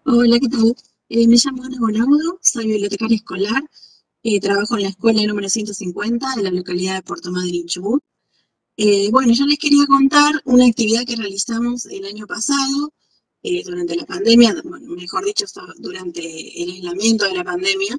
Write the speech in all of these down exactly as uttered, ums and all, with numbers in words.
Hola, ¿qué tal? Eh, me llamo Ana Bonaudo, soy bibliotecaria escolar, eh, trabajo en la escuela número ciento cincuenta de la localidad de Puerto Madryn, Chubut. Eh, bueno, yo les quería contar una actividad que realizamos el año pasado, eh, durante la pandemia, bueno, mejor dicho, so- durante el aislamiento de la pandemia.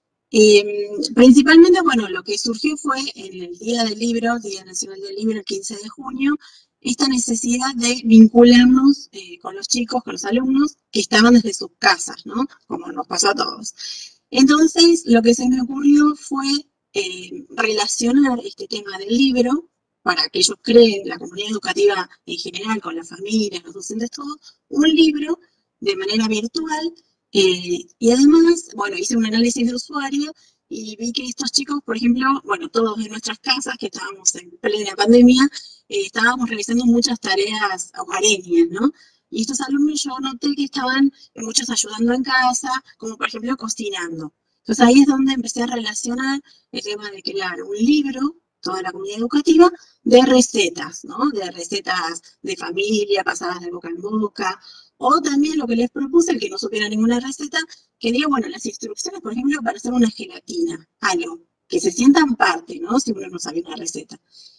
Eh, Principalmente, bueno, lo que surgió fue en el Día del Libro, Día Nacional del Libro, el quince de junio, esta necesidad de vincularnos eh, con los chicos, con los alumnos que estaban desde sus casas, ¿no? Como nos pasó a todos. Entonces, lo que se me ocurrió fue eh, relacionar este tema del libro para que ellos creen, la comunidad educativa en general, con las familias, los docentes, todo, un libro de manera virtual. Eh, y además, bueno, hice un análisis de usuario y vi que estos chicos, por ejemplo, bueno, todos en nuestras casas, que estábamos en plena pandemia, eh, estábamos realizando muchas tareas hogareñas, ¿no? Y estos alumnos yo noté que estaban muchos ayudando en casa, como por ejemplo cocinando. Entonces ahí es donde empecé a relacionar el tema de crear un libro, toda la comunidad educativa, de recetas, ¿no? De recetas de familia, pasadas de boca en boca, o también lo que les propuse, el que no supiera ninguna receta, que diga, bueno, las instrucciones, por ejemplo, para hacer una gelatina, algo, que se sientan parte, ¿no? Si uno no sabe una receta.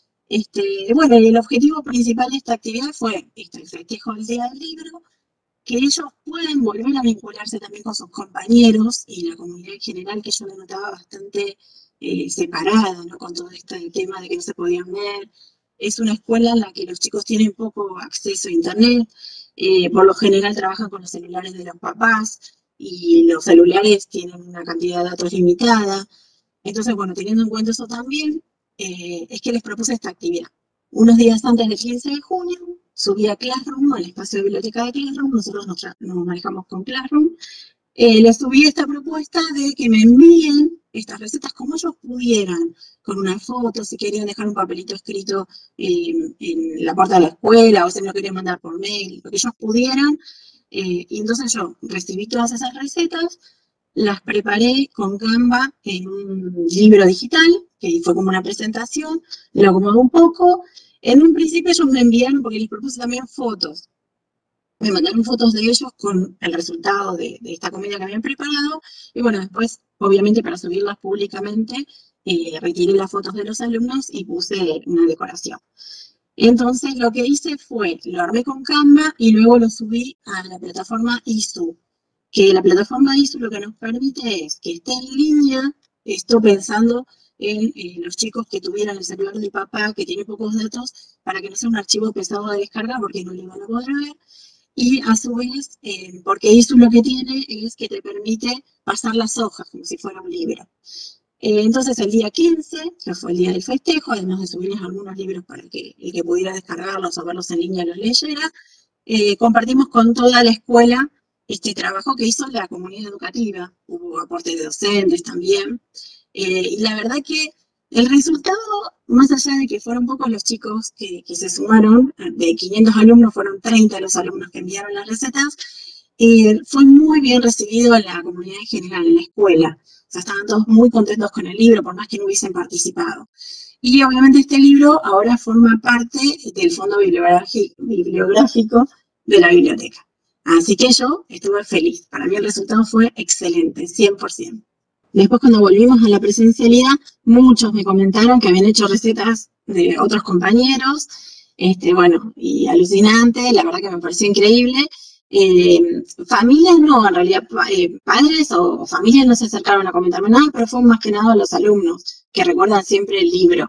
Este, bueno, y el objetivo principal de esta actividad fue este, el festejo del Día del Libro, que ellos pueden volver a vincularse también con sus compañeros y la comunidad en general, que yo la notaba bastante eh, separada, ¿no? Con todo este tema de que no se podían ver. Es una escuela en la que los chicos tienen poco acceso a internet, eh, por lo general trabajan con los celulares de los papás y los celulares tienen una cantidad de datos limitada. Entonces, bueno, teniendo en cuenta eso también, eh, es que les propuse esta actividad. Unos días antes del quince de junio, subí a Classroom, al espacio de biblioteca de Classroom, nosotros nos, nos manejamos con Classroom, eh, les subí esta propuesta de que me envíen estas recetas como ellos pudieran, con una foto, si querían dejar un papelito escrito eh, en la puerta de la escuela, o si me lo querían mandar por mail, lo que ellos pudieran. Eh, y entonces yo recibí todas esas recetas, las preparé con Canva en un libro digital, que fue como una presentación, lo acomodé un poco. En un principio ellos me enviaron, porque les propuse también fotos, me mandaron fotos de ellos con el resultado de, de esta comida que habían preparado. Y bueno, después, obviamente, para subirlas públicamente, eh, retiré las fotos de los alumnos y puse una decoración. Entonces, lo que hice fue, lo armé con Canva y luego lo subí a la plataforma ISU, que la plataforma ISU lo que nos permite es que esté en línea, esto pensando en eh, los chicos que tuvieran el celular de papá, que tiene pocos datos, para que no sea un archivo pesado de descarga porque no le van a poder ver. Y a su vez, eh, porque ISU lo que tiene es que te permite pasar las hojas como si fuera un libro. Eh, entonces el día quince, que fue el día del festejo, además de subirles algunos libros para que el que pudiera descargarlos o verlos en línea los leyera, eh, compartimos con toda la escuela este trabajo que hizo la comunidad educativa. Hubo aportes de docentes también. Eh, y la verdad que el resultado, más allá de que fueron pocos los chicos que, que se sumaron, de quinientos alumnos fueron treinta los alumnos que enviaron las recetas, eh, fue muy bien recibido en la comunidad en general, en la escuela. O sea, estaban todos muy contentos con el libro, por más que no hubiesen participado. Y obviamente este libro ahora forma parte del fondo bibliográfico de la biblioteca. Así que yo estuve feliz. Para mí el resultado fue excelente, cien por ciento. Después, cuando volvimos a la presencialidad, muchos me comentaron que habían hecho recetas de otros compañeros. Este, bueno, y alucinante, la verdad que me pareció increíble. Eh, Familias no, en realidad eh, padres o, o familias no se acercaron a comentarme nada, pero fue más que nada los alumnos que recuerdan siempre el libro.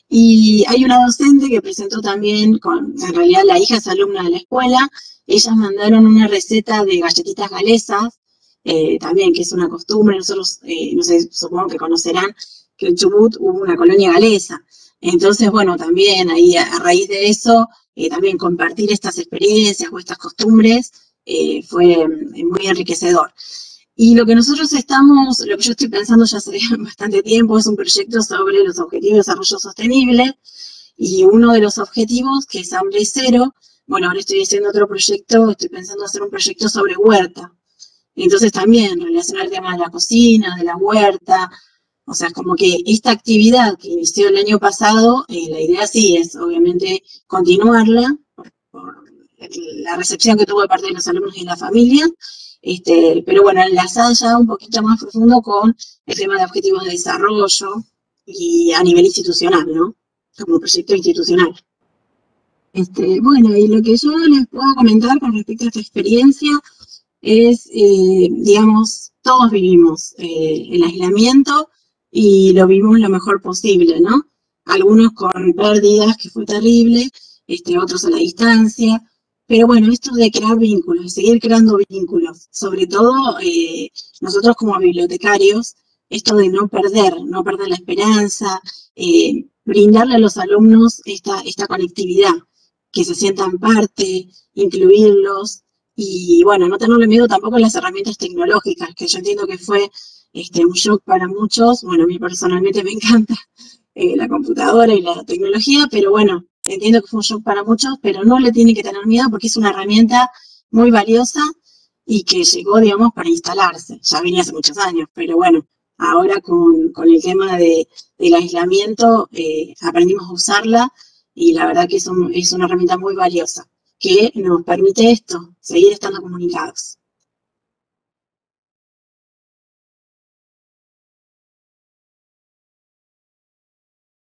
Y hay una docente que presentó también, con, en realidad la hija es alumna de la escuela, ellas mandaron una receta de galletitas galesas, eh, también que es una costumbre, nosotros, eh, no sé, supongo que conocerán que en Chubut hubo una colonia galesa. Entonces, bueno, también ahí a, a raíz de eso, eh, también compartir estas experiencias o estas costumbres eh, fue eh, muy enriquecedor. Y lo que nosotros estamos, lo que yo estoy pensando ya hace bastante tiempo, es un proyecto sobre los objetivos de desarrollo sostenible, y uno de los objetivos, que es hambre cero, bueno, ahora estoy haciendo otro proyecto, estoy pensando hacer un proyecto sobre huerta. Entonces también relacionar el tema de la cocina, de la huerta, o sea, es como que esta actividad que inició el año pasado, eh, la idea sí es obviamente continuarla por, por la recepción que tuvo de parte de los alumnos y la familia, Este, pero bueno, enlazada ya un poquito más profundo con el tema de objetivos de desarrollo y a nivel institucional, ¿no? Como proyecto institucional. Este, bueno, y lo que yo les puedo comentar con respecto a esta experiencia es, eh, digamos, todos vivimos eh, el aislamiento y lo vivimos lo mejor posible, ¿no? Algunos con pérdidas, que fue terrible, este, otros a la distancia, pero bueno, esto de crear vínculos, seguir creando vínculos, sobre todo eh, nosotros como bibliotecarios, esto de no perder, no perder la esperanza, eh, brindarle a los alumnos esta, esta conectividad, que se sientan parte, incluirlos, y bueno, no tenerle miedo tampoco a las herramientas tecnológicas, que yo entiendo que fue este, un shock para muchos. Bueno, a mí personalmente me encanta eh, la computadora y la tecnología, pero bueno, entiendo que fue un shock para muchos, pero no le tienen que tener miedo porque es una herramienta muy valiosa y que llegó, digamos, para instalarse. Ya venía hace muchos años, pero bueno, ahora con, con el tema de, del aislamiento eh, aprendimos a usarla y la verdad que es, un, es una herramienta muy valiosa que nos permite esto, seguir estando comunicados.